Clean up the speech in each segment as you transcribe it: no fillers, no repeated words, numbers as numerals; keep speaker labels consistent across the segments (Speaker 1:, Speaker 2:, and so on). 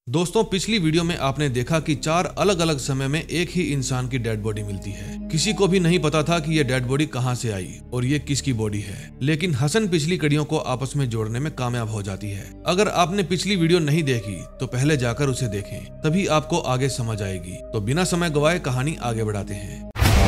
Speaker 1: दोस्तों, पिछली वीडियो में आपने देखा कि 4 अलग अलग समय में एक ही इंसान की डेड बॉडी मिलती है। किसी को भी नहीं पता था कि ये डेड बॉडी कहां से आई और ये किसकी बॉडी है, लेकिन हसन पिछली कड़ियों को आपस में जोड़ने में कामयाब हो जाती है। अगर आपने पिछली वीडियो नहीं देखी तो पहले जाकर उसे देखें, तभी आपको आगे समझ आएगी। तो बिना समय गवाए कहानी आगे बढ़ाते हैं।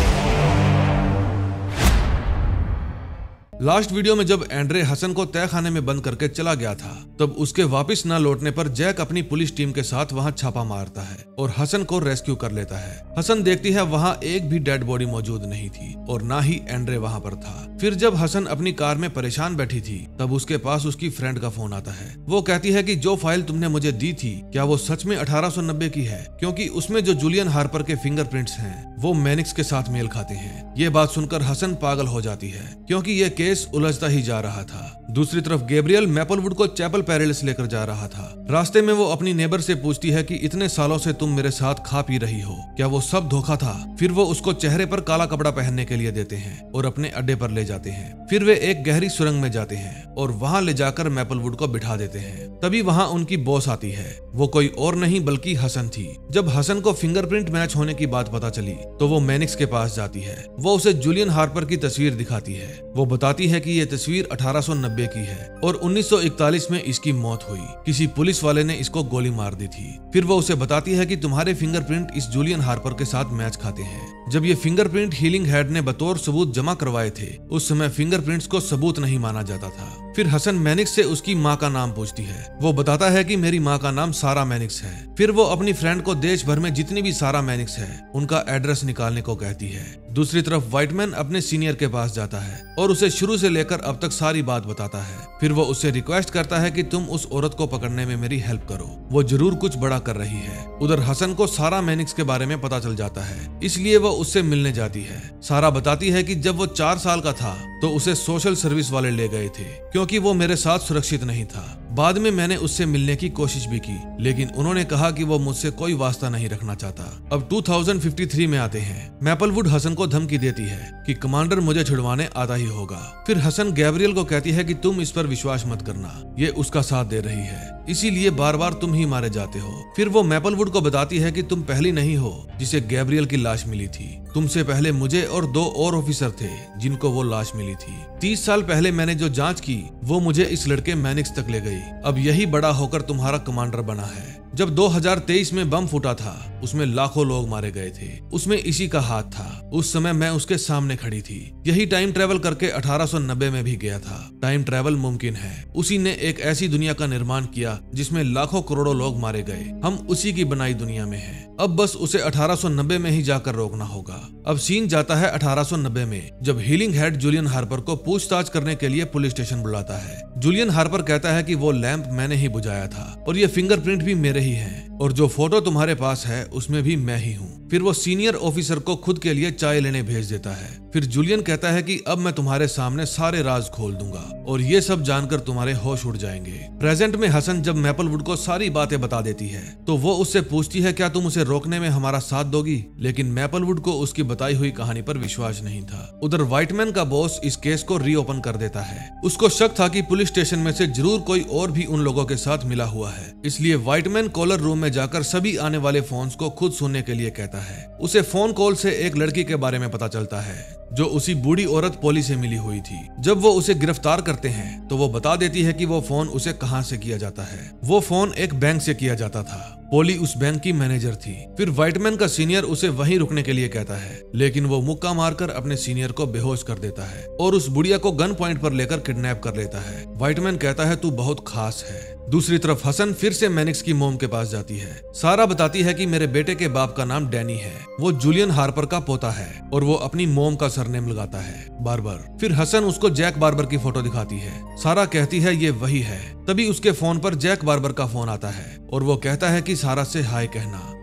Speaker 1: लास्ट वीडियो में जब एंड्रे हसन को तहखाने में बंद करके चला गया था, तब उसके वापस न लौटने पर जैक अपनी पुलिस टीम के साथ वहां छापा मारता है और हसन को रेस्क्यू कर लेता है। हसन देखती है वहां एक भी डेड बॉडी मौजूद नहीं थी और ना ही एंड्रे वहां पर था। फिर जब हसन अपनी कार में परेशान बैठी थी, तब उसके पास उसकी फ्रेंड का फोन आता है। वो कहती है कि जो फाइल तुमने मुझे दी थी, क्या वो सच में 1890 की है? क्योंकि उसमें जो जूलियन हार्पर के फिंगरप्रिंट्स हैं, वो मैनिक्स के साथ मेल खाते हैं। ये बात सुनकर हसन पागल हो जाती है, क्योंकि ये केस उलझता ही जा रहा था। दूसरी तरफ गैब्रियल मैपलवुड को चैपल पेरिल्स लेकर जा रहा था। रास्ते में वो अपनी नेबर से पूछती है कि इतने सालों से तुम मेरे साथ खा पी रही हो, क्या वो सब धोखा था? फिर वो उसको चेहरे पर काला कपड़ा पहनने के लिए देते हैं और अपने अड्डे पर ले जाते हैं। फिर वे एक गहरी सुरंग में जाते हैं और वहां ले जाकर मैपलवुड को बिठा देते हैं। तभी वहां उनकी बॉस आती है। वो कोई और नहीं बल्कि हसन थी। जब हसन को फिंगरप्रिंट मैच होने की बात पता चली, तो वो मैनिक्स के पास जाती है। वो उसे जूलियन हार्पर की तस्वीर दिखाती है। वो बताती है कि ये तस्वीर 1890 की है और 1941 में इसकी मौत हुई। किसी पुलिस वाले ने इसको गोली मार दी थी। फिर वो उसे बताती है कि तुम्हारे फिंगरप्रिंट इस जूलियन हार्पर के साथ मैच खाते हैं। जब ये फिंगरप्रिंट हीलिंग हेड ने बतौर सबूत जमा करवाए थे, उस समय फिंगरप्रिंट्स को सबूत नहीं माना जाता था। फिर हसन मैनिक्स से उसकी माँ का नाम पूछती है। वो बताता है कि मेरी माँ का नाम सारा मैनिक्स है। फिर वो अपनी फ्रेंड को देश भर में जितनी भी सारा मैनिक्स है, उनका एड्रेस निकालने को कहती है। दूसरी तरफ व्हाइटमैन अपने सीनियर के पास जाता है और उसे शुरू से लेकर अब तक सारी बात बताता है। फिर वो उससे रिक्वेस्ट करता है कि तुम उस औरत को पकड़ने में मेरी हेल्प करो, वो जरूर कुछ बड़ा कर रही है। उधर हसन को सारा मैनिक्स के बारे में पता चल जाता है, इसलिए वो उससे मिलने जाती है। सारा बताती है कि जब वो 4 साल का था, तो उसे सोशल सर्विस वाले ले गए थे, क्योंकि वो मेरे साथ सुरक्षित नहीं था। बाद में मैंने उससे मिलने की कोशिश भी की, लेकिन उन्होंने कहा कि वो मुझसे कोई वास्ता नहीं रखना चाहता। अब 2053 में आते हैं। मैपलवुड हसन को धमकी देती है कि कमांडर मुझे छुड़वाने आता ही होगा। फिर हसन गैब्रियल को कहती है कि तुम इस पर विश्वास मत करना, ये उसका साथ दे रही है, इसीलिए बार बार तुम ही मारे जाते हो। फिर वो मैपलवुड को बताती है कि तुम पहली नहीं हो जिसे गैब्रियल की लाश मिली थी। तुमसे पहले मुझे और 2 और ऑफिसर थे जिनको वो लाश मिली थी। 30 साल पहले मैंने जो जांच की, वो मुझे इस लड़के मैनिक्स तक ले गई। अब यही बड़ा होकर तुम्हारा कमांडर बना है। जब 2023 में बम फूटा था, उसमें लाखों लोग मारे गए थे, उसमें इसी का हाथ था। उस समय मैं उसके सामने खड़ी थी। यही टाइम ट्रेवल करके 1890 में भी गया था। टाइम ट्रेवल मुमकिन है। उसी ने एक ऐसी दुनिया का निर्माण किया जिसमें लाखों करोड़ों लोग मारे गए। हम उसी की बनाई दुनिया में हैं। अब बस उसे 1890 में ही जाकर रोकना होगा। अब सीन जाता है 1890 में, जब हीलिंग हेड जूलियन हार्पर को पूछताछ करने के लिए पुलिस स्टेशन बुलाता है। जूलियन हार्पर कहता है कि वो लैंप मैंने ही बुझाया था और ये फिंगरप्रिंट भी मेरे ही हैं, और जो फोटो तुम्हारे पास है उसमें भी मैं ही हूँ। फिर वो सीनियर ऑफिसर को खुद के लिए चाय लेने भेज देता है। फिर जूलियन कहता है कि अब मैं तुम्हारे सामने सारे राज खोल दूंगा और ये सब जानकर तुम्हारे होश उड़ जाएंगे। प्रेजेंट में हसन जब मैपलवुड को सारी बातें बता देती है, तो वो उससे पूछती है क्या तुम उसे रोकने में हमारा साथ दोगी? लेकिन मैपलवुड को उसकी बताई हुई कहानी पर विश्वास नहीं था। उधर व्हाइटमैन का बॉस इस केस को रीओपन कर देता है। उसको शक था कि पुलिस स्टेशन में से जरूर कोई और भी उन लोगों के साथ मिला हुआ है, इसलिए व्हाइटमैन कॉलर रूम में जाकर सभी आने वाले फोन्स को खुद सुनने के लिए कहता है। उसे फोन कॉल से एक लड़की के बारे में पता चलता है जो उसी बूढ़ी औरत पोली से मिली हुई थी। जब वो उसे गिरफ्तार करते हैं, तो वो बता देती है कि वो फोन उसे कहां से किया जाता है। वो फोन एक बैंक से किया जाता था। पोली उस बैंक की मैनेजर थी। फिर व्हाइटमैन का सीनियर उसे वहीं रुकने के लिए कहता है, लेकिन वो मुक्का मारकर अपने सीनियर को बेहोश कर देता है और उस बुढ़िया को गन पॉइंट पर लेकर किडनैप कर लेता है। व्हाइटमैन कहता है तू बहुत खास है। दूसरी तरफ हसन फिर से मैनिक्स की मोम के पास जाती है। सारा बताती है कि मेरे बेटे के बाप का नाम डैनी है, वो जूलियन हार्पर का पोता है और वो अपनी मोम का सरनेम लगाता है, बार्बर। फिर हसन उसको जैक बार्बर की फोटो दिखाती है। सारा कहती है ये वही है। तभी उसके फोन पर जैक बार्बर का फोन आता है और वो कहता है कि सारा से हाय कहना।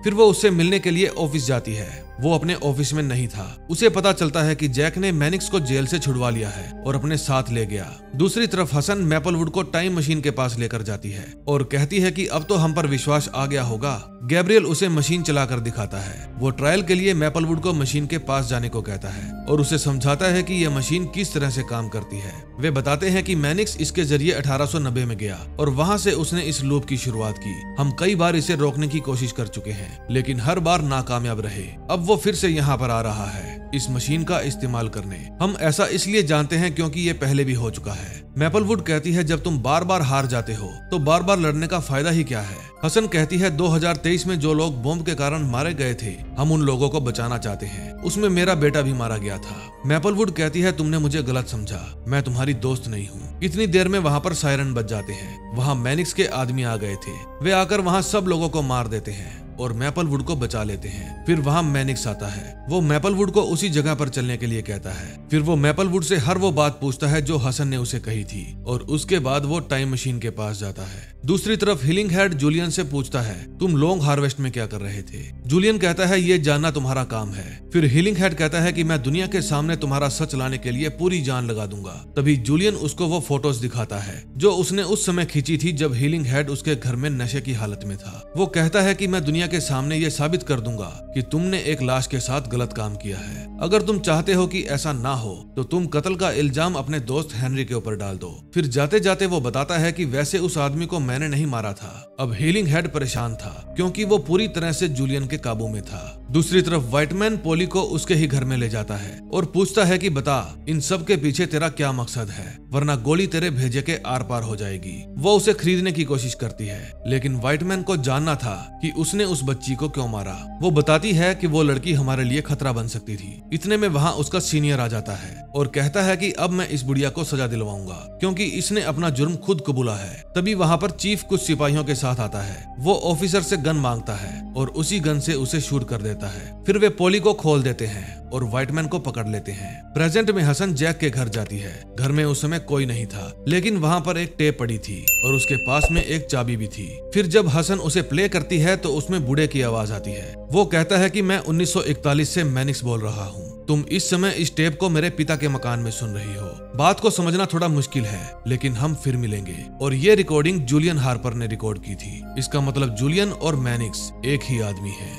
Speaker 1: फिर वो उससे मिलने के लिए ऑफिस जाती है। वो अपने ऑफिस में नहीं था। उसे पता चलता है कि जैक ने मैनिक्स को जेल से छुड़वा लिया है और अपने साथ ले गया। दूसरी तरफ हसन मैपलवुड को टाइम मशीन के पास लेकर जाती है और कहती है कि अब तो हम पर विश्वास आ गया होगा। गैब्रियल उसे मशीन चलाकर दिखाता है। वो ट्रायल के लिए मैपलवुड को मशीन के पास जाने को कहता है और उसे समझाता है कि यह मशीन किस तरह से काम करती है। वे बताते हैं कि मैनिक्स इसके जरिए 1890 में गया और वहां से उसने इस लूप की शुरुआत की। हम कई बार इसे रोकने की कोशिश कर चुके हैं, लेकिन हर बार नाकामयाब रहे। अब वो फिर से यहाँ पर आ रहा है इस मशीन का इस्तेमाल करने। हम ऐसा इसलिए जानते हैं क्योंकि ये पहले भी हो चुका है। मैपलवुड कहती है जब तुम बार बार हार जाते हो तो बार बार लड़ने का फायदा ही क्या है। हसन कहती है 2023 में जो लोग बॉम्ब के कारण मारे गए थे, हम उन लोगों को बचाना चाहते हैं। उसमें मेरा बेटा भी मारा गया था। मैपलवुड कहती है तुमने मुझे गलत समझा, मैं तुम्हारी दोस्त नहीं हूँ। इतनी देर में वहाँ पर सायरन बज जाते हैं। वहाँ मैनिक्स के आदमी आ गए थे। वे आकर वहाँ सब लोगों को मार देते हैं और मैपलवुड को बचा लेते हैं। फिर वहाँ मैनिक्स आता है। वो मैपलवुड को उसी जगह पर चलने के लिए कहता है। फिर वो मैपलवुड से हर वो बात पूछता है जो हसन ने उसे कही थी और उसके बाद वो टाइम मशीन के पास जाता है। दूसरी तरफ हीलिंग हेड जूलियन से पूछता है तुम लॉन्ग हार्वेस्ट में क्या कर रहे थे। जूलियन कहता है ये जानना तुम्हारा काम है। फिर हीलिंग हेड कहता है कि मैं दुनिया के सामने तुम्हारा सच लाने के लिए पूरी जान लगा दूंगा। तभी जूलियन उसको वो फोटोज दिखाता है जो उसने उस समय खींची थी जब हीलिंग हेड उसके घर में नशे की हालत में था। वो कहता है कि मैं दुनिया के सामने ये साबित कर दूंगा कि तुमने एक लाश के साथ गलत काम किया है। अगर तुम चाहते हो कि ऐसा ना हो तो तुम कत्ल का इल्जाम अपने दोस्त हेनरी के ऊपर डाल दो। फिर जाते जाते वो बताता है कि वैसे उस आदमी को मैंने नहीं मारा था। अब हीलिंग हेड परेशान था क्योंकि वो पूरी तरह से जूलियन के काबू में था। दूसरी तरफ व्हाइटमैन पोली को उसके ही घर में ले जाता है और पूछता है कि बता इन सब के पीछे तेरा क्या मकसद है, वरना गोली तेरे भेजे के आर पार हो जाएगी। वो उसे खरीदने की कोशिश करती है, लेकिन व्हाइटमैन को जानना था कि उसने उस बच्ची को क्यों मारा। वो बताती है कि वो लड़की हमारे लिए खतरा बन सकती थी। इतने में वहाँ उसका सीनियर आ जाता है और कहता है कि अब मैं इस बुढ़िया को सजा दिलवाऊंगा क्योंकि इसने अपना जुर्म खुद कबूला है। तभी वहाँ पर चीफ कुछ सिपाहियों के साथ आता है। वो ऑफिसर से गन मांगता है और उसी गन से उसे शूट कर देता है। फिर वे पोली को खोल देते हैं और व्हाइटमैन को पकड़ लेते हैं। प्रेजेंट में हसन जैक के घर जाती है। घर में उस समय कोई नहीं था, लेकिन वहाँ पर एक टेप पड़ी थी और उसके पास में एक चाबी भी थी। फिर जब हसन उसे प्ले करती है तो उसमें बूढ़े की आवाज आती है। वो कहता है कि मैं 1941 से मैनिक्स बोल रहा हूँ। तुम इस समय इस टेप को मेरे पिता के मकान में सुन रही हो। बात को समझना थोड़ा मुश्किल है, लेकिन हम फिर मिलेंगे। और ये रिकॉर्डिंग जूलियन हार्पर ने रिकॉर्ड की थी। इसका मतलब जूलियन और मैनिक्स एक ही आदमी है।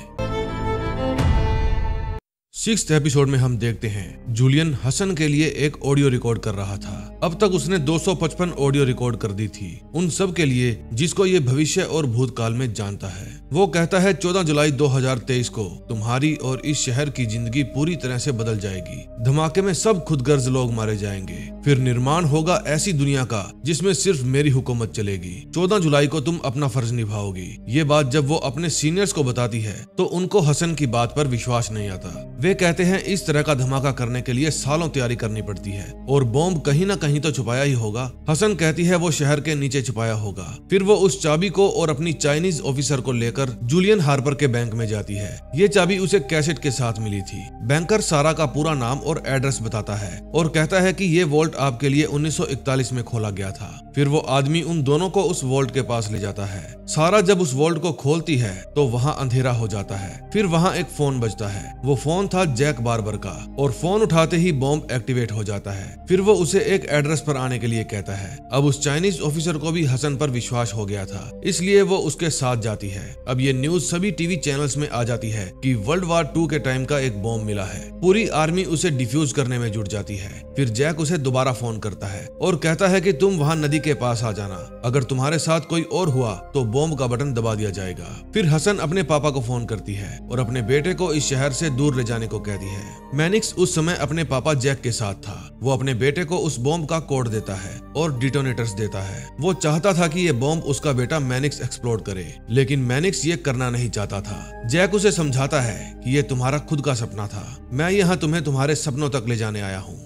Speaker 1: 6th एपिसोड में हम देखते हैं जूलियन हसन के लिए एक ऑडियो रिकॉर्ड कर रहा था। अब तक उसने 255 ऑडियो रिकॉर्ड कर दी थी, उन सब के लिए जिसको ये भविष्य और भूतकाल में जानता है। वो कहता है 14 जुलाई 2023 को तुम्हारी और इस शहर की जिंदगी पूरी तरह से बदल जाएगी। धमाके में सब खुदगर्ज लोग मारे जाएंगे। फिर निर्माण होगा ऐसी दुनिया का जिसमें सिर्फ मेरी हुकूमत चलेगी। 14 जुलाई को तुम अपना फर्ज निभाओगी। ये बात जब वो अपने सीनियर्स को बताती है तो उनको हसन की बात पर विश्वास नहीं आता। वे कहते हैं इस तरह का धमाका करने के लिए सालों तैयारी करनी पड़ती है और बॉम्ब कहीं ना कहीं तो छुपाया ही होगा। हसन कहती है वो शहर के नीचे छुपाया होगा। फिर वो उस चाबी को और अपनी चाइनीज ऑफिसर को लेकर जूलियन हार्पर के बैंक में जाती है। ये चाबी उसे कैसेट के साथ मिली थी। बैंकर सारा का पूरा नाम और एड्रेस बताता है और कहता है कि ये वॉल्ट आपके लिए 1941 में खोला गया था। फिर वो आदमी उन दोनों को उस वॉल्ट के पास ले जाता है। सारा जब उस वॉल्ट को खोलती है तो वहाँ अंधेरा हो जाता है। फिर वहाँ एक फोन बजता है। वो फोन था जैक बार्बर का और फोन उठाते ही बॉम्ब एक्टिवेट हो जाता है। फिर वो उसे एक एड्रेस पर आने के लिए कहता है। अब उस चाइनीज ऑफिसर को भी हसन पर विश्वास हो गया था, इसलिए वो उसके साथ जाती है। अब ये न्यूज सभी टीवी चैनल्स में आ जाती है कि वर्ल्ड वार 2 के टाइम का एक बॉम्ब मिला है। पूरी आर्मी उसे डिफ्यूज करने में जुट जाती है। फिर जैक उसे दोबारा फोन करता है और कहता है कि तुम वहाँ नदी के पास आ जाना। अगर तुम्हारे साथ कोई और हुआ तो बॉम्ब का बटन दबा दिया जाएगा। फिर हसन अपने पापा को फोन करती है और अपने बेटे को इस शहर से दूर ले जाने को कहती है। मैनिक्स उस समय अपने पापा जैक के साथ था। वो अपने बेटे को उस बॉम्ब का कोड देता है और डिटोनेटर्स देता है। वो चाहता था कि ये बॉम्ब उसका बेटा मैनिक्स एक्सप्लोड करे, लेकिन मैनिक्स ये करना नहीं चाहता था। जैक उसे समझाता है कि ये तुम्हारा खुद का सपना था, मैं यहाँ तुम्हें तुम्हारे सपनों तक ले जाने आया हूँ।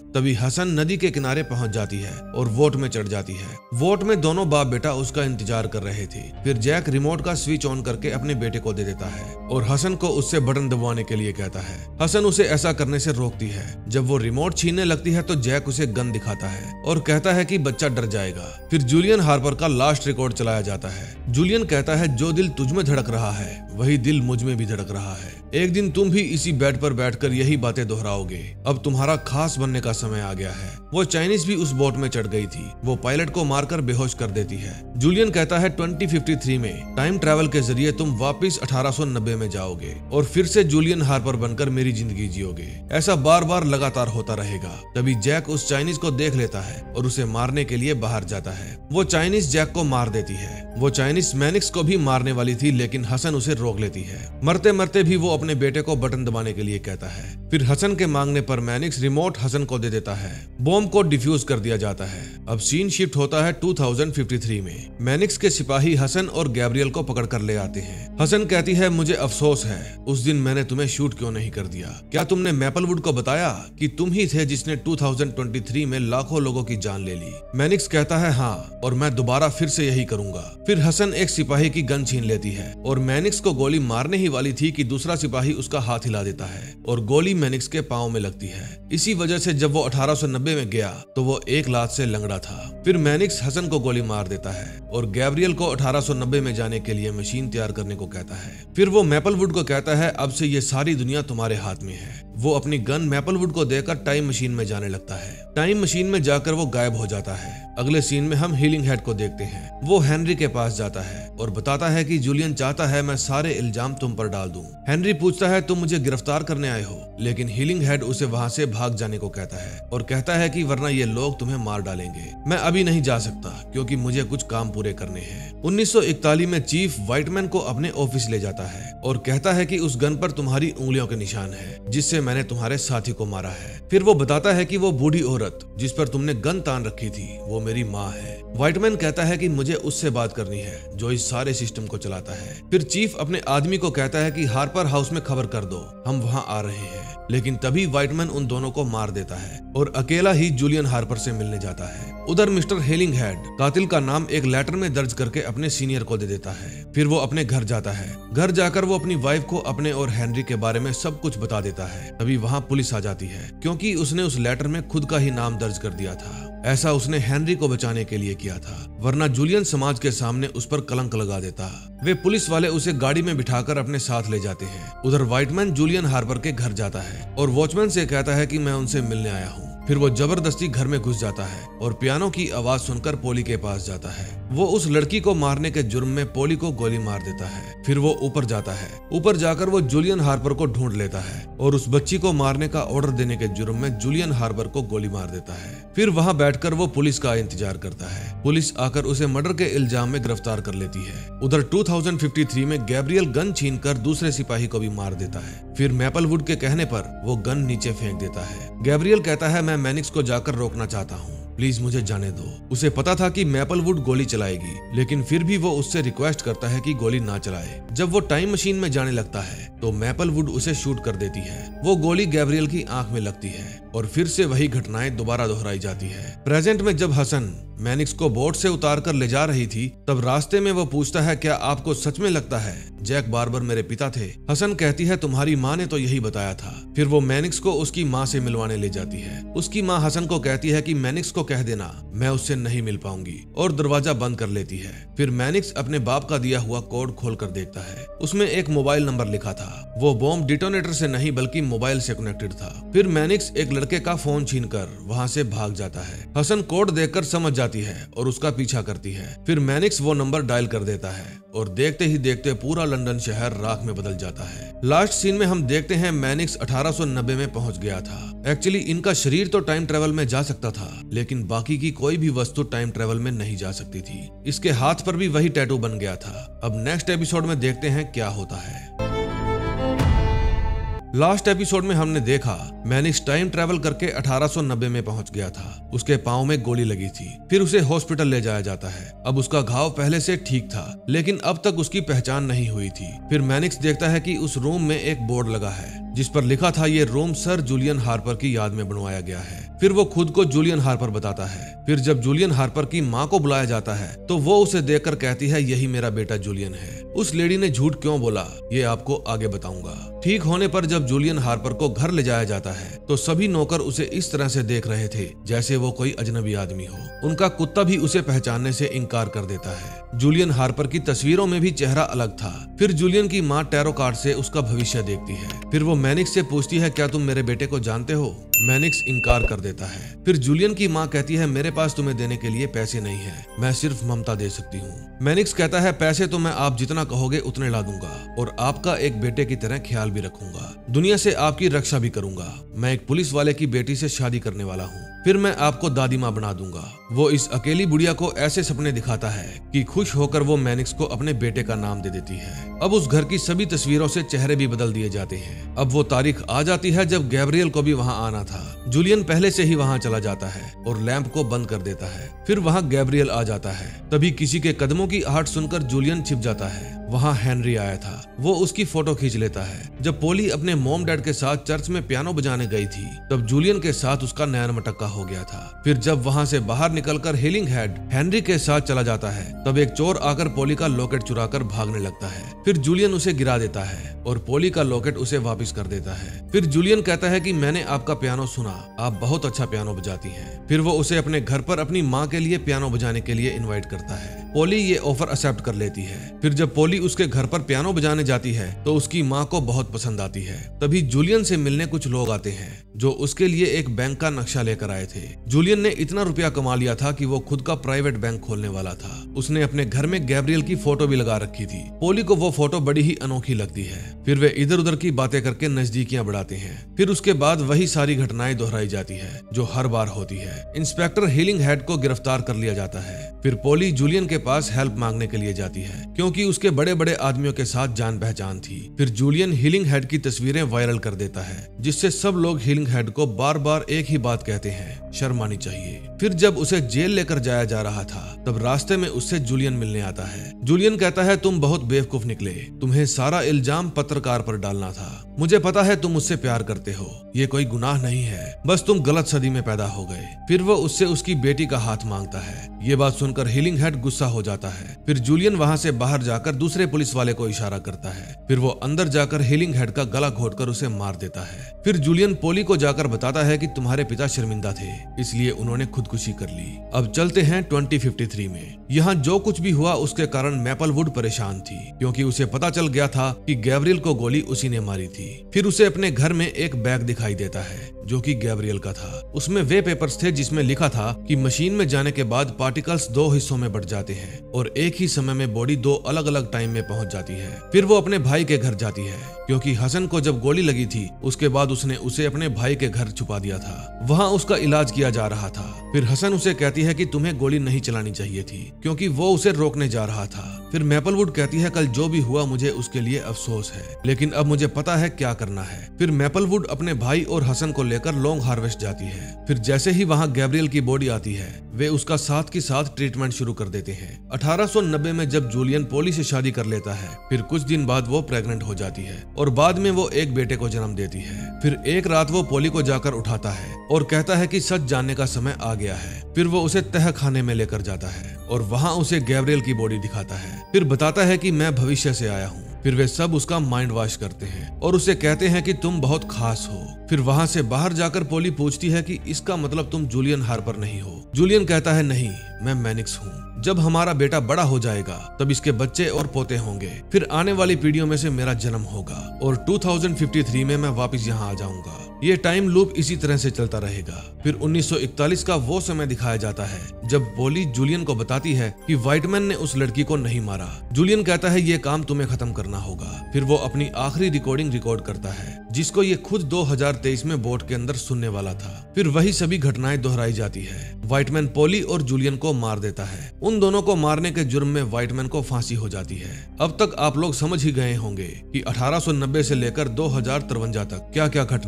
Speaker 1: तभी हसन नदी के किनारे पहुंच जाती है और वोट में चढ़ जाती है। वोट में दोनों बाप बेटा उसका इंतजार कर रहे थे। फिर जैक रिमोट का स्विच ऑन करके अपने बेटे को दे देता है और हसन को उससे बटन दबाने के लिए कहता है। हसन उसे ऐसा करने से रोकती है। जब वो रिमोट छीनने लगती है तो जैक उसे गन दिखाता है और कहता है कि बच्चा डर जाएगा। फिर जूलियन हार्पर का लास्ट रिकॉर्ड चलाया जाता है। जूलियन कहता है, जो दिल तुझ में धड़क रहा है वही दिल मुझ में भी धड़क रहा है। एक दिन तुम भी इसी बेड पर बैठकर यही बातें दोहराओगे। अब तुम्हारा खास बनने का समय आ गया है। वो चाइनीज भी उस बोट में चढ़ गई थी। वो पायलट को मारकर बेहोश कर देती है। जूलियन कहता है 2053 में टाइम ट्रैवल के जरिए तुम वापस 1890 में जाओगे और फिर से जूलियन हार्पर बनकर मेरी जिंदगी जियोगे। ऐसा बार बार लगातार होता रहेगा। तभी जैक उस चाइनीज को देख लेता है और उसे मारने के लिए बाहर जाता है। वो चाइनीज जैक को मार देती है। वो चाइनीज मैनिक्स को भी मारने वाली थी, लेकिन हसन उसे रोक लेती है। मरते मरते भी वो अपने बेटे को बटन दबाने के लिए कहता है। फिर हसन के मांगने पर मैनिक्स रिमोट हसन को दे देता है। बॉम्ब को डिफ्यूज कर दिया जाता है। अब सीन शिफ्ट होता है 2053 में। मैनिक्स के सिपाही हसन और गैब्रियल को पकड़ कर ले आते हैं। हसन कहती है, मुझे अफसोस है उस दिन मैंने तुम्हें शूट क्यों नहीं कर दिया। क्या तुमने मैपलवुड को बताया कि तुम ही थे जिसने 2023 में लाखों लोगों की जान ले ली। मैनिक्स कहता है, हाँ, और मैं दोबारा फिर से यही करूंगा। फिर हसन एक सिपाही की गन छीन लेती है और मैनिक्स को गोली मारने ही वाली थी कि दूसरा सिपाही उसका हाथ हिला देता है और गोली मैनिक्स के पांव में लगती है। इसी वजह से जब वो 1890 में गया तो वो एक लात से लंगड़ा था। फिर मैनिक्स हसन को गोली मार देता है और गैब्रियल को 1890 में जाने के लिए मशीन तैयार करने को कहता है। फिर वो मैपलवुड को कहता है, अब से ये सारी दुनिया तुम्हारे हाथ में है। वो अपनी गन मैपलवुड को देकर टाइम मशीन में जाने लगता है। टाइम मशीन में जाकर वो गायब हो जाता है। अगले सीन में हम हीलिंग हेड को देखते हैं। वो हेनरी के पास जाता है और बताता है कि जूलियन चाहता है मैं सारे इल्जाम तुम पर डाल दूं। हेनरी पूछता है, तुम मुझे गिरफ्तार करने आए हो, लेकिन हीलिंग हेड उसे वहां से भाग जाने को कहता है और कहता है कि वरना ये लोग तुम्हें मार डालेंगे। मैं अभी नहीं जा सकता क्योंकि मुझे कुछ काम पूरे करने हैं। 1941 में चीफ व्हाइटमैन को अपने ऑफिस ले जाता है और कहता है कि उस गन पर तुम्हारी उंगलियों के निशान है जिससे मैंने तुम्हारे साथी को मारा है। फिर वो बताता है कि वो बूढ़ी औरत जिस पर तुमने गन तान रखी थी वो मेरी माँ है। व्हाइटमैन कहता है कि मुझे उससे बात करनी है जो इस सारे सिस्टम को चलाता है। फिर चीफ अपने आदमी को कहता है कि हार्पर हाउस में खबर कर दो, हम वहाँ आ रहे हैं। लेकिन तभी व्हाइटमैन उन दोनों को मार देता है और अकेला ही जूलियन हार्पर से मिलने जाता है। उधर मिस्टर हीलिंग हेड कातिल का नाम एक लेटर में दर्ज करके अपने सीनियर को दे देता है। फिर वो अपने घर जाता है। घर जाकर वो अपनी वाइफ को अपने और हेनरी के बारे में सब कुछ बता देता है। तभी वहाँ पुलिस आ जाती है क्योंकि उसने उस लेटर में खुद का ही नाम दर्ज कर दिया था। ऐसा उसने हेनरी को बचाने के लिए किया था, वरना जूलियन समाज के सामने उस पर कलंक लगा देता। वे पुलिस वाले उसे गाड़ी में बिठाकर अपने साथ ले जाते हैं। उधर व्हाइटमैन जूलियन हार्पर के घर जाता है और वॉचमैन से कहता है कि मैं उनसे मिलने आया हूँ। फिर वो जबरदस्ती घर में घुस जाता है और पियानो की आवाज सुनकर पोली के पास जाता है। वो उस लड़की को मारने के जुर्म में पोली को गोली मार देता है। फिर वो ऊपर जाता है। ऊपर जाकर वो जूलियन हार्पर को ढूंढ लेता है और उस बच्ची को मारने का ऑर्डर देने के जुर्म में जूलियन हार्पर को गोली मार देता है। फिर वहाँ बैठकर वो पुलिस का इंतजार करता है। पुलिस आकर उसे मर्डर के इल्जाम में गिरफ्तार कर लेती है। उधर 2053 में गैब्रियल गन छीनकर दूसरे सिपाही को भी मार देता है। फिर मैपलवुड के कहने पर वो गन नीचे फेंक देता है। गैब्रियल कहता है, मैं मैनिक्स को जाकर रोकना चाहता हूँ, प्लीज मुझे जाने दो। उसे पता था कि मैपलवुड गोली चलाएगी, लेकिन फिर भी वो उससे रिक्वेस्ट करता है कि गोली ना चलाए। जब वो टाइम मशीन में जाने लगता है तो मैपलवुड उसे शूट कर देती है। वो गोली गैब्रियल की आंख में लगती है और फिर से वही घटनाएं दोबारा दोहराई जाती है। प्रेजेंट में जब हसन मैनिक्स को बोट से उतार कर ले जा रही थी तब रास्ते में वो पूछता है, क्या आपको सच में लगता है जैक बार्बर मेरे पिता थे? हसन कहती है, तुम्हारी माँ ने तो यही बताया था। फिर वो मैनिक्स को उसकी माँ से मिलवाने ले जाती है। उसकी माँ हसन को कहती है कि मैनिक्स को कह देना मैं उससे नहीं मिल पाऊंगी और दरवाजा बंद कर लेती है। फिर मैनिक्स अपने बाप का दिया हुआ कोड खोल कर देखता है। उसमें एक मोबाइल नंबर लिखा था। वो बॉम्ब डिटोनेटर से नहीं बल्कि मोबाइल से कनेक्टेड था। फिर मैनिक्स एक लड़के का फोन छीनकर वहाँ से भाग जाता है। हसन कोड देखकर समझ जाती है और उसका पीछा करती है। फिर मैनिक्स वो नंबर डायल कर देता है और देखते ही देखते पूरा लंदन शहर राख में बदल जाता है। लास्ट सीन में हम देखते हैं मैनिक्स 1890 में पहुंच गया था। एक्चुअली इनका शरीर तो टाइम ट्रेवल में जा सकता था, लेकिन बाकी की कोई भी वस्तु टाइम ट्रेवल में नहीं जा सकती थी। इसके हाथ पर भी वही टैटू बन गया था। अब नेक्स्ट एपिसोड में देखते हैं क्या होता है। लास्ट एपिसोड में हमने देखा मैनिक्स टाइम ट्रेवल करके 1890 में पहुंच गया था। उसके पांव में गोली लगी थी। फिर उसे हॉस्पिटल ले जाया जाता है। अब उसका घाव पहले से ठीक था, लेकिन अब तक उसकी पहचान नहीं हुई थी। फिर मैनिक्स देखता है कि उस रूम में एक बोर्ड लगा है जिस पर लिखा था ये रूम सर जूलियन हार्पर की याद में बनवाया गया है। फिर वो खुद को जूलियन हार्पर बताता है। फिर जब जूलियन हार्पर की माँ को बुलाया जाता है तो वो उसे देखकर कहती है यही मेरा बेटा जूलियन है। उस लेडी ने झूठ क्यों बोला ये आपको आगे बताऊंगा। ठीक होने पर जब जूलियन हार्पर को घर ले जाया जाता है तो सभी नौकर उसे इस तरह से देख रहे थे जैसे वो कोई अजनबी आदमी हो। उनका कुत्ता भी उसे पहचानने से इनकार कर देता है। जूलियन हार्पर की तस्वीरों में भी चेहरा अलग था। फिर जूलियन की माँ टैरो कार्ड से उसका भविष्य देखती है। फिर वो मैनिक्स से पूछती है क्या तुम मेरे बेटे को जानते हो। मैनिक्स इनकार कर देता है। फिर जूलियन की माँ कहती है मेरे पास तुम्हें देने के लिए पैसे नहीं है, मैं सिर्फ ममता दे सकती हूँ। मैनिक्स कहता है पैसे तो मैं आप जितना कहोगे उतने ला दूंगा और आपका एक बेटे की तरह ख्याल भी रखूंगा, दुनिया से आपकी रक्षा भी करूंगा। मैं एक पुलिस वाले की बेटी से शादी करने वाला हूँ, फिर मैं आपको दादी माँ बना दूंगा। वो इस अकेली बुढ़िया को ऐसे सपने दिखाता है कि खुश होकर वो मैनिक्स को अपने बेटे का नाम दे देती है। अब उस घर की सभी तस्वीरों से चेहरे भी बदल दिए जाते हैं। अब वो तारीख आ जाती है जब गैब्रियल को भी वहाँ आना था। जूलियन पहले से ही वहाँ चला जाता है और लैंप को बंद कर देता है। फिर वहाँ गैब्रियल आ जाता है। तभी किसी के कदमों की आहट सुनकर जूलियन छिप जाता है। वहाँ हेनरी आया था, वो उसकी फोटो खींच लेता है। जब पोली अपने मॉम डैड के साथ चर्च में पियानो बजाने गई थी तब जूलियन के साथ उसका नैन मटक्का हो गया था। फिर जब वहाँ से बाहर निकलकर हीलिंग हेड हेनरी के साथ चला जाता है तब एक चोर आकर पोली का लॉकेट चुराकर भागने लगता है। फिर जूलियन उसे गिरा देता है और पोली का लॉकेट उसे वापस कर देता है। फिर जूलियन कहता है कि मैंने आपका पियानो सुना, आप बहुत अच्छा पियानो बजाती हैं। फिर वो उसे अपने घर पर अपनी माँ के लिए पियानो बजाने के लिए इनवाइट करता है। पोली ये ऑफर एक्सेप्ट कर लेती है। फिर जब पोली उसके घर पर पियानो बजाने जाती है तो उसकी माँ को बहुत पसंद आती है। तभी जूलियन से मिलने कुछ लोग आते हैं जो उसके लिए एक बैंक का नक्शा लेकर आए थे। जूलियन ने इतना रुपया कमा लिया था कि वो खुद का प्राइवेट बैंक खोलने वाला था। उसने अपने घर में गैब्रियल की फोटो भी लगा रखी थी। पोली को वो फोटो बड़ी ही अनोखी लगती है। फिर वे इधर उधर की बातें करके नजदीकियां बढ़ाते हैं। फिर उसके बाद वही सारी घटनाएं दोहराई जाती है जो हर बार होती है। इंस्पेक्टर हीलिंग हेड को गिरफ्तार कर लिया जाता है। फिर पोली जूलियन के पास हेल्प मांगने के लिए जाती है क्योंकि उसके बड़े बड़े आदमियों के साथ जान पहचान थी। फिर जूलियन हीलिंग हेड की तस्वीरें वायरल कर देता है जिससे सब लोग हीलिंग हेड को बार बार एक ही बात कहते हैं, शर्म आनी चाहिए। फिर जब उसे जेल लेकर जाया जा रहा था तब रास्ते में उससे जूलियन मिलने आता है। जूलियन कहता है तुम बहुत बेवकूफ निकले, तुम्हें सारा इल्जाम पत्रकार पर डालना था। मुझे पता है तुम मुझसे प्यार करते हो, ये कोई गुनाह नहीं है, बस तुम गलत सदी में पैदा हो गए। फिर वो उससे उसकी बेटी का हाथ मांगता है। ये बात सुनकर हीलिंग हेड गुस्सा हो जाता है। फिर जूलियन वहाँ से बाहर जाकर दूसरे पुलिस वाले को इशारा करता है। फिर वो अंदर जाकर हीलिंग हेड का गला घोटकर उसे मार देता है। फिर जूलियन पोली को जाकर बताता है कि तुम्हारे पिता शर्मिंदा थे इसलिए उन्होंने खुदकुशी कर ली। अब चलते हैं 2053 में। यहाँ जो कुछ भी हुआ उसके कारण मैपलवुड परेशान थी क्योंकि उसे पता चल गया था कि गैब्रियल को गोली उसी ने मारी थी। फिर उसे अपने घर में एक बैग दिखाई देता है जो कि गैब्रियल का था। उसमें वे पेपर्स थे जिसमें लिखा था कि मशीन में जाने के बाद पार्टिकल्स 2 हिस्सों में बढ़ जाते हैं और एक ही समय में बॉडी 2 अलग अलग टाइम में पहुंच जाती है। फिर वो अपने भाई के घर जाती है क्योंकि हसन को जब गोली लगी थी उसके बाद उसने उसे अपने भाई के घर छुपा दिया था। वहाँ उसका इलाज किया जा रहा था। फिर हसन उसे कहती है कि तुम्हें गोली नहीं चलानी चाहिए थी क्योंकि वो उसे रोकने जा रहा था। फिर मैपलवुड कहती है कल जो भी हुआ मुझे उसके लिए अफसोस है, लेकिन अब मुझे पता है क्या करना है। फिर मैपलवुड अपने भाई और हसन को लेकर लॉन्ग हार्वेस्ट जाती है। फिर जैसे ही वहाँ गैब्रियल की बॉडी आती है वे उसका साथ के साथ ट्रीटमेंट शुरू कर देते हैं। 1890 में जब जूलियन पोली से शादी कर लेता है फिर कुछ दिन बाद वो प्रेग्नेंट हो जाती है और बाद में वो एक बेटे को जन्म देती है। फिर एक रात वो पोली को जाकर उठाता है और कहता है कि सच जानने का समय आ गया है। फिर वो उसे तह खाने में लेकर जाता है और वहाँ उसे गैब्रियल की बॉडी दिखाता है। फिर बताता है कि मैं भविष्य से आया हूँ। फिर वे सब उसका माइंड वॉश करते हैं और उसे कहते हैं कि तुम बहुत खास हो। फिर वहाँ से बाहर जाकर पोली पूछती है कि इसका मतलब तुम जूलियन हार्पर नहीं हो। जूलियन कहता है नहीं, मैं मैनिक्स हूँ। जब हमारा बेटा बड़ा हो जाएगा तब इसके बच्चे और पोते होंगे। फिर आने वाली पीढ़ियों में से मेरा जन्म होगा और 2053 में मैं वापस यहाँ आ जाऊंगा। ये टाइम लूप इसी तरह से चलता रहेगा। फिर 1941 का वो समय दिखाया जाता है जब पोली जूलियन को बताती है कि व्हाइटमैन ने उस लड़की को नहीं मारा। जूलियन कहता है ये काम तुम्हें खत्म करना होगा। फिर वो अपनी आखिरी रिकॉर्डिंग रिकॉर्ड करता है जिसको ये खुद 2023 में बोट के अंदर सुनने वाला था। फिर वही सभी घटनाएं दोहराई जाती है। व्हाइटमैन पोली और जूलियन को मार देता है। उन दोनों को मारने के जुर्म में व्हाइटमैन को फांसी हो जाती है। अब तक आप लोग समझ ही गए होंगे कि 1890 से लेकर 2053 तक क्या क्या घटनाएं हुई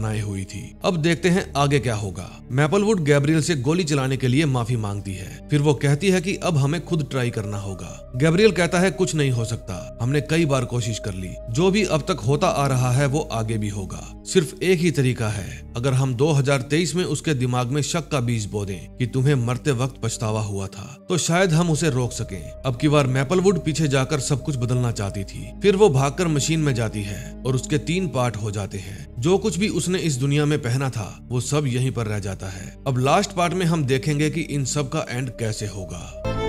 Speaker 1: हुई थी। अब देखते हैं आगे क्या होगा। मैपलवुड गैब्रियल से गोली चलाने के लिए माफी मांगती है। फिर वो कहती है कि अब हमें खुद ट्राई करना होगा। गैब्रियल कहता है कुछ नहीं हो सकता, हमने कई बार कोशिश कर ली, जो भी अब तक होता आ रहा है वो आगे भी होगा। सिर्फ एक ही तरीका है, अगर हम 2023 में उसके दिमाग में शक का बीज बो दें कि तुम्हें मरते वक्त पछतावा हुआ था, तो शायद हम उसे रोक सकें। अब की बार मैपलवुड पीछे जाकर सब कुछ बदलना चाहती थी। फिर वो भागकर मशीन में जाती है और उसके 3 पार्ट हो जाते हैं। जो कुछ भी उसने इस दुनिया में पहना था वो सब यहीं पर रह जाता है। अब लास्ट पार्ट में हम देखेंगे कि इन सब का एंड कैसे होगा।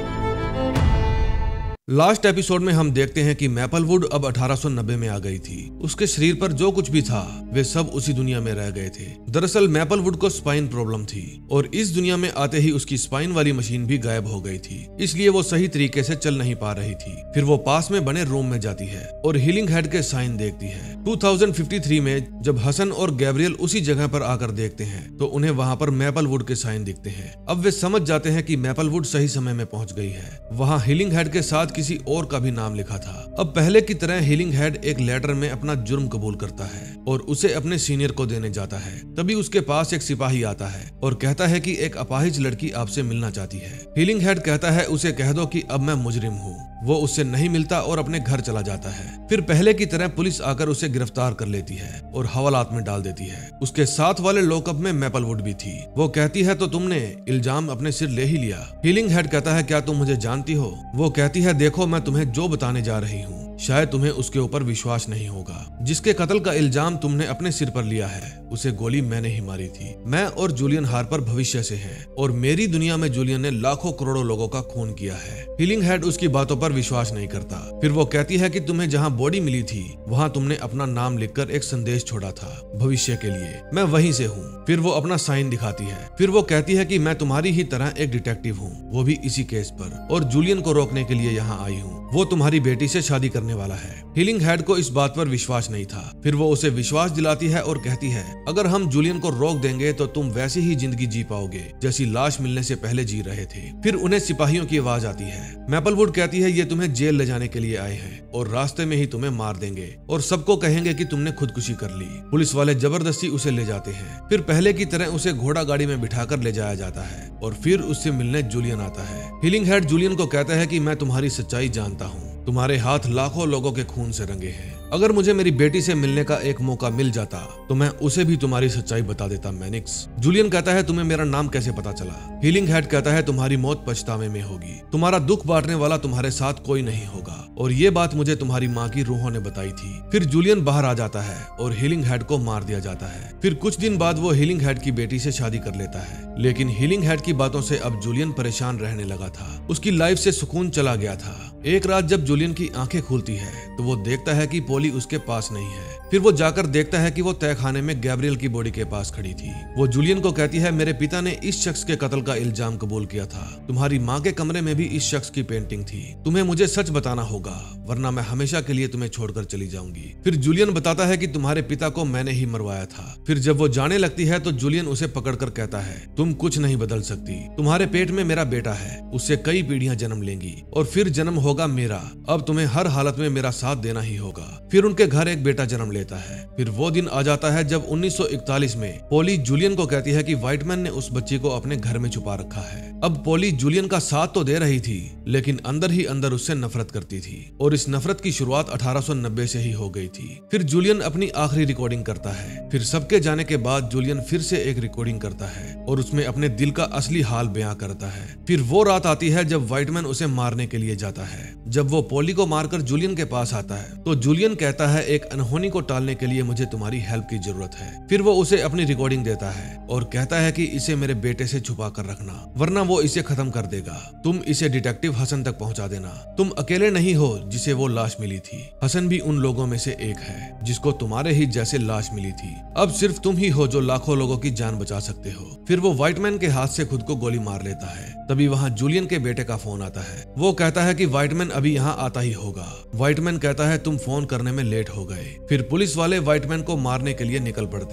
Speaker 1: लास्ट एपिसोड में हम देखते हैं कि मैपलवुड अब 1890 में आ गई थी। उसके शरीर पर जो कुछ भी था वे सब उसी दुनिया में रह गए थे। दरअसल मैपलवुड को स्पाइन प्रॉब्लम थी और इस दुनिया में आते ही उसकी स्पाइन वाली मशीन भी गायब हो गई थी, इसलिए वो सही तरीके से चल नहीं पा रही थी। फिर वो पास में बने रूम में जाती है और हीलिंग हेड के साइन देखती है। 2053 में जब हसन और गैब्रियल उसी जगह पर आकर देखते हैं तो उन्हें वहाँ पर मैपलवुड के साइन दिखते हैं। अब वे समझ जाते हैं कि मैपलवुड सही समय में पहुंच गई है। वहाँ हीलिंग हेड के साथ किसी और का भी नाम लिखा था। अब पहले की तरह हीलिंग हेड एक लेटर में अपना जुर्म कबूल करता है और उसे अपने सीनियर को देने जाता है। तभी उसके पास एक सिपाही आता है और कहता है कि एक अपाहिज लड़की आपसे मिलना चाहती है। हीलिंग हेड कहता है उसे कह दो कि अब मैं मुजरिम हूँ। वो उससे नहीं मिलता और अपने घर चला जाता है। फिर पहले की तरह पुलिस आकर उसे गिरफ्तार कर लेती है और हवालात में डाल देती है। उसके साथ वाले लॉकअप में मैपलवुड भी थी। वो कहती है तो तुमने इल्जाम अपने सिर ले ही लिया। हीलिंग हेड कहता है क्या तुम मुझे जानती हो? वो कहती है देखो मैं तुम्हें जो बताने जा रही हूँ शायद तुम्हें उसके ऊपर विश्वास नहीं होगा। जिसके कत्ल का इल्जाम तुमने अपने सिर पर लिया है उसे गोली मैंने ही मारी थी। मैं और जूलियन हार्पर भविष्य से हैं और मेरी दुनिया में जूलियन ने लाखों करोड़ों लोगों का खून किया है। हीलिंग हेड उसकी बातों पर विश्वास नहीं करता। फिर वो कहती है कि तुम्हें जहाँ बॉडी मिली थी वहाँ तुमने अपना नाम लिखकर एक संदेश छोड़ा था भविष्य के लिए, मैं वहीं से हूँ। फिर वो अपना साइन दिखाती है। फिर वो कहती है कि मैं तुम्हारी ही तरह एक डिटेक्टिव हूँ, वो भी इसी केस पर, और जूलियन को रोकने के लिए यहाँ आई हूँ। वो तुम्हारी बेटी से शादी करने वाला है। हीलिंग हेड को इस बात पर विश्वास नहीं था। फिर वो उसे विश्वास दिलाती है और कहती है अगर हम जूलियन को रोक देंगे तो तुम वैसी ही जिंदगी जी पाओगे जैसी लाश मिलने से पहले जी रहे थे। फिर उन्हें सिपाहियों की आवाज आती है। मैपलवुड कहती है ये तुम्हें जेल ले जाने के लिए आए हैं और रास्ते में ही तुम्हें मार देंगे और सबको कहेंगे कि तुमने खुदकुशी कर ली। पुलिस वाले जबरदस्ती उसे ले जाते हैं। फिर पहले की तरह उसे घोड़ा गाड़ी में बिठाकर ले जाया जाता है और फिर उससे मिलने जूलियन आता है। हीलिंग हेड जूलियन को कहता है कि मैं तुम्हारी सच्चाई जानता हूँ, तुम्हारे हाथ लाखों लोगों के खून से रंगे हैं। अगर मुझे मेरी बेटी से मिलने का एक मौका मिल जाता तो मैं उसे भी तुम्हारी सच्चाई बता देता मैनिक्स। जूलियन कहता है तुम्हें मेरा नाम कैसे पता चला? हीलिंग हेड कहता है तुम्हारी मौत पछतावे में होगी, तुम्हारा दुख बांटने वाला तुम्हारे साथ कोई नहीं होगा और ये बात मुझे तुम्हारी माँ की रूहों ने बताई थी। फिर जूलियन बाहर आ जाता है और हीलिंग हेड को मार दिया जाता है। फिर कुछ दिन बाद वो हीलिंग हेड की बेटी से शादी कर लेता है, लेकिन हीलिंग हेड की बातों से अब जूलियन परेशान रहने लगा था। उसकी लाइफ से सुकून चला गया था। एक रात जब जूलियन की आंखें खुलती है तो वो देखता है कि पोली उसके पास नहीं है। फिर वो जाकर देखता है कि वो तहखाने में गैब्रियल की बॉडी के पास खड़ी थी। वो जूलियन को कहती है मेरे पिता ने इस शख्स के कत्ल का इल्जाम कबूल किया था। तुम्हारी माँ के कमरे में भी इस शख्स की पेंटिंग थी। तुम्हें मुझे सच बताना होगा वरना मैं हमेशा के लिए तुम्हें छोड़कर चली जाऊंगी। फिर जूलियन बताता है कि तुम्हारे पिता को मैंने ही मरवाया था। फिर जब वो जाने लगती है तो जूलियन उसे पकड़कर कहता है तुम कुछ नहीं बदल सकती, तुम्हारे पेट में मेरा बेटा है, उससे कई पीढ़ियां जन्म लेंगी और फिर जन्म होगा मेरा। अब तुम्हें हर हालत में मेरा साथ देना ही होगा। फिर उनके घर एक बेटा जन्म लेता है। फिर वो दिन आ जाता है जब 1941 में पोली जूलियन को कहती है कि व्हाइटमैन ने उस बच्ची को अपने घर में छुपा रखा है। अब पोली जूलियन का साथ तो दे रही थी लेकिन अंदर ही अंदर उससे नफरत करती थी और इस नफरत की शुरुआत 1890 से ही हो गई थी। फिर जूलियन अपनी आखिरी रिकॉर्डिंग करता है। फिर सबके जाने के बाद जूलियन फिर से एक रिकॉर्डिंग करता है और उसमें अपने दिल का असली हाल बयां करता है। फिर वो रात आती है जब व्हाइटमैन उसे मारने के लिए जाता है। जब वो पोली को मारकर जूलियन के पास आता है तो जूलियन कहता है एक अनहोनी को टालने के लिए मुझे तुम्हारी हेल्प की जरूरत है। फिर वो उसे अपनी रिकॉर्डिंग देता है और कहता है कि इसे मेरे बेटे से छुपा कर रखना वरना वो इसे खत्म कर देगा। तुम इसे डिटेक्टिव हसन तक पहुंचा देना। तुम अकेले नहीं हो जिसे वो लाश मिली थी, हसन भी उन लोगों में से एक है जिसको तुम्हारे ही जैसे लाश मिली थी। अब सिर्फ तुम ही हो जो लाखों लोगों की जान बचा सकते हो। फिर वो व्हाइटमैन के हाथ से खुद को गोली मार लेता है। तभी वहाँ जूलियन के बेटे का फोन आता है। वो कहता है कि व्हाइटमैन अभी यहाँ आता ही होगा। व्हाइटमैन कहता है तुम फोन करने में लेट हो गए। फिर पुलिस वाले व्हाइटमैन को मारने के लिए निकल पड़ते हैं।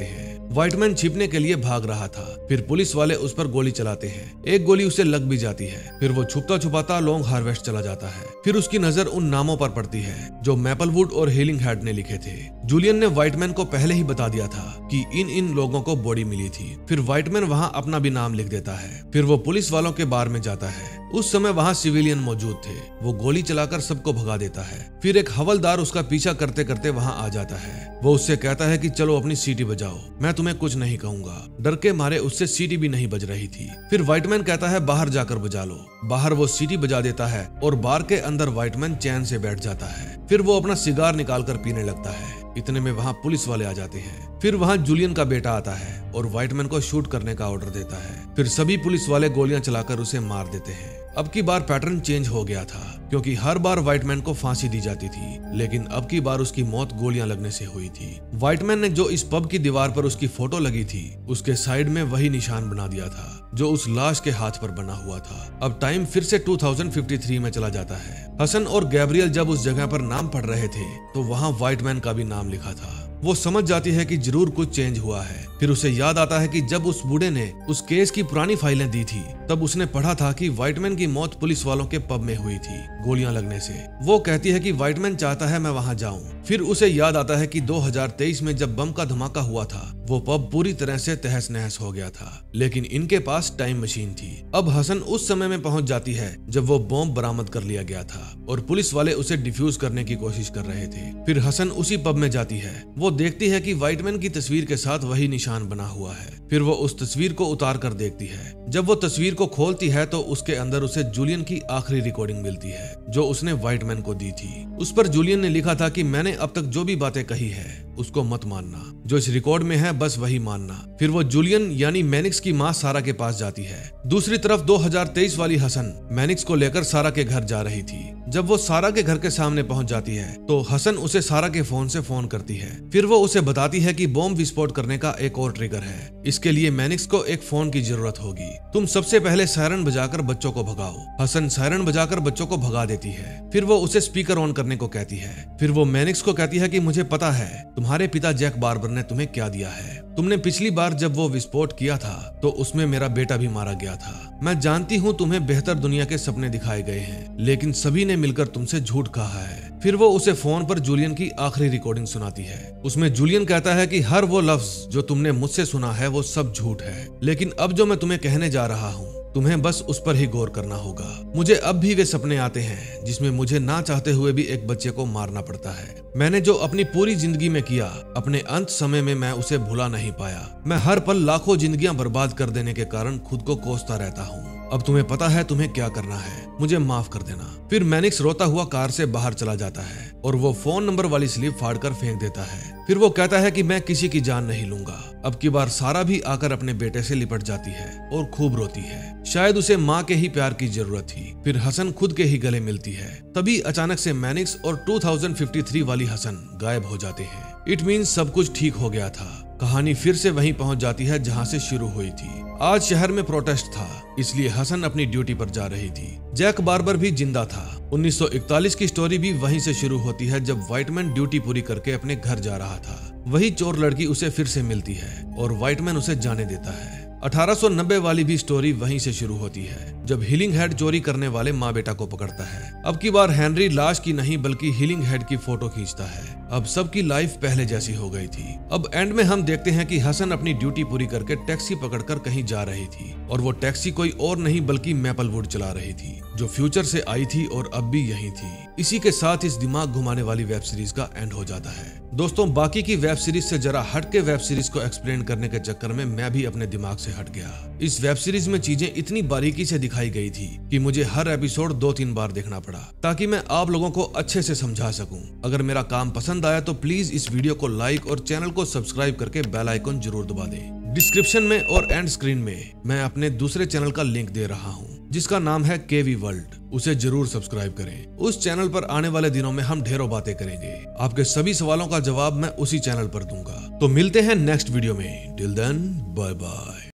Speaker 1: व्हाइटमैन छिपने के लिए भाग रहा था। फिर पुलिस वाले उस पर गोली चलाते हैं। एक गोली उसे लग भी जाती है। फिर वो छुपता छुपाता लॉन्ग हार्वेस्ट चला जाता है। फिर उसकी नजर उन नामों पर पड़ती है जो मैपलवुड और हीलिंग हेड ने लिखे थे। जूलियन ने व्हाइटमैन को पहले ही बता दिया था कि इन लोगों को बॉडी मिली थी। फिर व्हाइटमैन वहां अपना भी नाम लिख देता है। फिर वो पुलिस वालों के बार में जाता है। उस समय वहां सिविलियन मौजूद थे। वो गोली चलाकर सबको भगा देता है। फिर एक हवलदार उसका पीछा करते करते वहां आ जाता है। वो उससे कहता है कि चलो अपनी सीटी बजाओ, मैं तुम्हें कुछ नहीं कहूंगा। डर के मारे उससे सीटी भी नहीं बज रही थी। फिर व्हाइटमैन कहता है बाहर जाकर बजा लो। बाहर वो सीटी बजा देता है और बार के अंदर व्हाइटमैन चैन से बैठ जाता है। फिर वो अपना सिगार निकालकर पीने लगता है। इतने में वहां पुलिस वाले आ जाते हैं। फिर वहां जूलियन का बेटा आता है और व्हाइटमैन को शूट करने का ऑर्डर देता है। फिर सभी पुलिस वाले गोलियां चलाकर उसे मार देते हैं। अब की बार पैटर्न चेंज हो गया था, क्योंकि हर बार व्हाइटमैन को फांसी दी जाती थी, लेकिन अब की बार उसकी मौत गोलियां लगने से हुई थी। व्हाइटमैन ने जो इस पब की दीवार पर उसकी फोटो लगी थी, उसके साइड में वही निशान बना दिया था जो उस लाश के हाथ पर बना हुआ था। अब टाइम फिर से 2053 में चला जाता है। हसन और गैब्रियल जब उस जगह पर नाम पढ़ रहे थे तो वहाँ व्हाइटमैन का भी नाम लिखा था। वो समझ जाती है कि जरूर कुछ चेंज हुआ है। फिर उसे याद आता है कि जब उस बूढ़े ने उस केस की पुरानी फाइलें दी थी, तब उसने पढ़ा था कि व्हाइटमैन की मौत पुलिस वालों के पब में हुई थी, गोलियां लगने से। वो कहती है कि व्हाइटमैन चाहता है मैं वहां जाऊं। फिर उसे याद आता है कि 2023 में जब बम का धमाका हुआ था, वो पब पूरी तरह से तहस नहस हो गया था, लेकिन इनके पास टाइम मशीन थी। अब हसन उस समय में पहुंच जाती है जब वो बॉम्ब बरामद कर लिया गया था और पुलिस वाले उसे डिफ्यूज करने की कोशिश कर रहे थे। फिर हसन उसी पब में जाती है। वो देखती है कि व्हाइटमैन की तस्वीर के साथ वही निशान बना हुआ है। फिर वो उस तस्वीर को उतार कर देखती है। जब वो तस्वीर को खोलती है तो उसके अंदर उसे जूलियन की आखिरी रिकॉर्डिंग मिलती है जो उसने व्हाइटमैन को दी थी। उस पर जूलियन ने लिखा था कि मैंने अब तक जो भी बातें कही है उसको मत मानना, जो इस रिकॉर्ड में है बस वही मानना। फिर वो जूलियन यानी मैनिक्स की मां सारा के पास जाती है। दूसरी तरफ 2023 वाली हसन मैनिक्स को लेकर सारा के घर जा रही थी। जब वो सारा के घर के सामने पहुंच जाती है तो हसन उसे सारा के फोन से फोन करती है। फिर वो उसे बताती है कि बॉम्ब विस्फोट करने का एक और ट्रिगर है। इसके लिए मैनिक्स को एक फोन की जरूरत होगी। तुम सबसे पहले सायरन बजाकर बच्चों को भगाओ। हसन सायरन बजाकर बच्चों को भगा देती है। फिर वो उसे स्पीकर ऑन करने को कहती है। फिर वो मैनिक्स को कहती है कि मुझे पता है तुम्हारे पिता जैक बार्बर ने तुम्हें क्या दिया है। तुमने पिछली बार जब वो विस्फोट किया था तो उसमें मेरा बेटा भी मारा गया था। मैं जानती हूँ तुम्हें बेहतर दुनिया के सपने दिखाए गए हैं, लेकिन सभी ने मिलकर तुमसे झूठ कहा है। फिर वो उसे फोन पर जूलियन की आखिरी रिकॉर्डिंग सुनाती है। उसमें जूलियन कहता है कि हर वो लफ्ज जो तुमने मुझसे सुना है वो सब झूठ है, लेकिन अब जो मैं तुम्हें कहने जा रहा हूँ तुम्हें बस उस पर ही गौर करना होगा। मुझे अब भी वे सपने आते हैं जिसमें मुझे ना चाहते हुए भी एक बच्चे को मारना पड़ता है। मैंने जो अपनी पूरी जिंदगी में किया, अपने अंत समय में मैं उसे भुला नहीं पाया। मैं हर पल लाखों जिंदगियां बर्बाद कर देने के कारण खुद को कोसता रहता हूँ। अब तुम्हें पता है तुम्हें क्या करना है, मुझे माफ कर देना। फिर मैनिक्स रोता हुआ कार से बाहर चला जाता है और वो फोन नंबर वाली स्लिप फाड़कर फेंक देता है। फिर वो कहता है कि मैं किसी की जान नहीं लूंगा। अब की बार सारा भी आकर अपने बेटे से लिपट जाती है और खूब रोती है। शायद उसे माँ के ही प्यार की जरूरत थी। फिर हसन खुद के ही गले मिलती है। तभी अचानक से मैनिक्स और 2053 वाली हसन गायब हो जाते हैं। इट मीन्स सब कुछ ठीक हो गया था। कहानी फिर से वहीं पहुंच जाती है जहां से शुरू हुई थी। आज शहर में प्रोटेस्ट था, इसलिए हसन अपनी ड्यूटी पर जा रही थी। जैक बार्बर भी जिंदा था। 1941 की स्टोरी भी वहीं से शुरू होती है जब व्हाइटमैन ड्यूटी पूरी करके अपने घर जा रहा था। वही चोर लड़की उसे फिर से मिलती है और व्हाइटमैन उसे जाने देता है। 1890 वाली भी स्टोरी वहीं से शुरू होती है जब हीलिंग हेड चोरी करने वाले माँ बेटा को पकड़ता है। अब की बार हेनरी लाश की नहीं बल्कि हीलिंग हेड की फोटो खींचता है। अब सबकी लाइफ पहले जैसी हो गई थी। अब एंड में हम देखते हैं कि हसन अपनी ड्यूटी पूरी करके टैक्सी पकड़कर कहीं जा रही थी और वो टैक्सी कोई और नहीं बल्कि मैपलवुड चला रही थी, जो फ्यूचर से आई थी और अब भी यही थी। इसी के साथ इस दिमाग घुमाने वाली वेब सीरीज का एंड हो जाता है। दोस्तों, बाकी की वेब सीरीज से जरा हट के वेब सीरीज को एक्सप्लेन करने के चक्कर में मैं भी अपने दिमाग से हट गया। इस वेब सीरीज में चीजें इतनी बारीकी से दिखाई गई थी कि मुझे हर एपिसोड 2-3 बार देखना पड़ा ताकि मैं आप लोगों को अच्छे से समझा सकूं। अगर मेरा काम पसंद आया तो प्लीज इस वीडियो को लाइक और चैनल को सब्सक्राइब करके बेल आइकन जरूर दबा दें। डिस्क्रिप्शन में और एंड स्क्रीन में मैं अपने दूसरे चैनल का लिंक दे रहा हूँ जिसका नाम है केवी वर्ल्ड। उसे जरूर सब्सक्राइब करें। उस चैनल पर आने वाले दिनों में हम ढेरों बातें करेंगे। आपके सभी सवालों का जवाब मैं उसी चैनल पर दूंगा। तो मिलते हैं नेक्स्ट वीडियो में। Till then, bye bye.